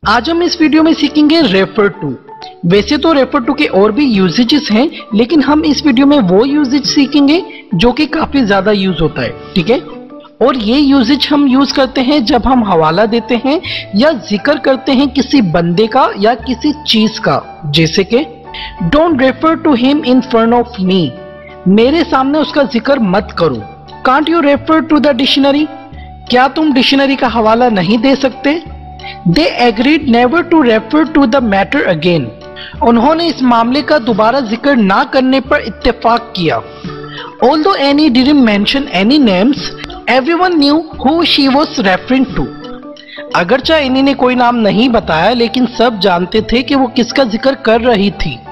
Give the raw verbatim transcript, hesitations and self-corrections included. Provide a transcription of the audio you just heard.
आज हम इस वीडियो में सीखेंगे रेफर टू। वैसे तो रेफर टू के और भी यूजेजेस हैं, लेकिन हम इस वीडियो में वो यूजेज सीखेंगे जो कि काफी ज्यादा यूज होता है, ठीक है। और ये यूजेज हम यूज करते हैं जब हम हवाला देते हैं या जिक्र करते हैं किसी बंदे का या किसी चीज का, जैसे कि don't refer to him in front of me, मेरे सामने उसका जिक्र मत करो। Can't you refer to the dictionary, क्या तुम डिक्शनरी का हवाला नहीं दे सकते। They agreed never to refer to the matter again, उन्होंने इस मामले का दोबारा जिक्र ना करने पर इत्तेफाक किया। Although Annie didn't mention any names, everyone knew who she was referring to. अगरचा एनी ने कोई नाम नहीं बताया, लेकिन सब जानते थे कि वो किसका जिक्र कर रही थी।